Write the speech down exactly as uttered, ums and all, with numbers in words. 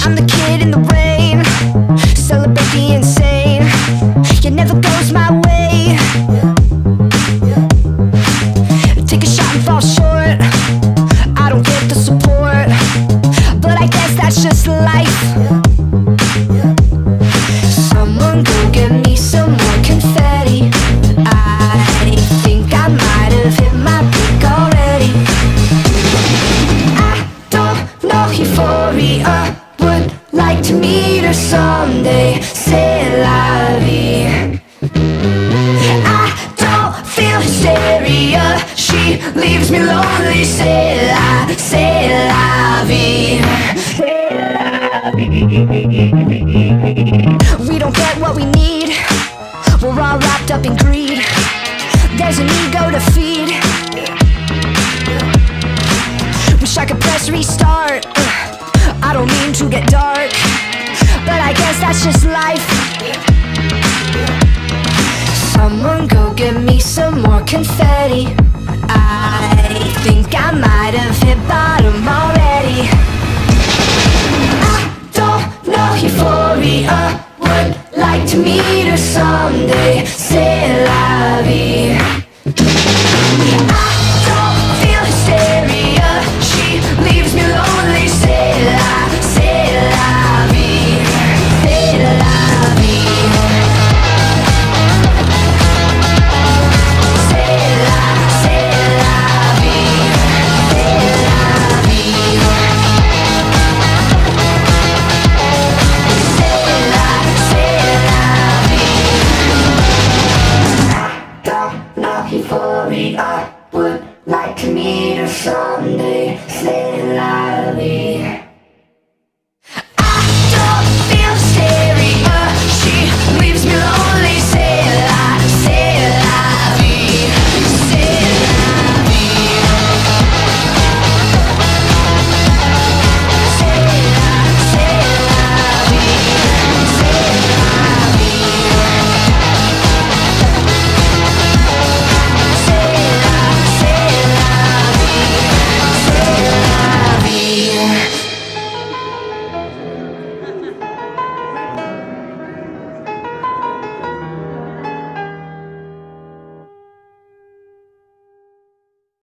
I'm the kid in the rain, celebrate the insane. It never goes my way. Take a shot and fall short. I don't get the support, but I guess that's just life. Someone go get me some more confetti. I think I might have hit my peak already. I don't know euphoria, would like to meet her someday. C'est la vie. I don't feel hysteria, she leaves me lonely. C'est la, c'est la vie. C'est la vie. We don't get what we need, we're all wrapped up in greed. There's an ego to feed. Wish I could press restart. I don't mean to get dark, but I guess that's just life. Someone go get me some more confetti. I think I might have hit bottom already. I don't know euphoria, would like to meet her someday. C'est la vie. I don't feel hysteria, she leaves me lonely. C'est la, c'est la vie. C'est la vie. C'est la, c'est la vie. C'est la vie. C'est la, c'est la vie. I don't know euphoria, would like to meet her someday. C'est la vie.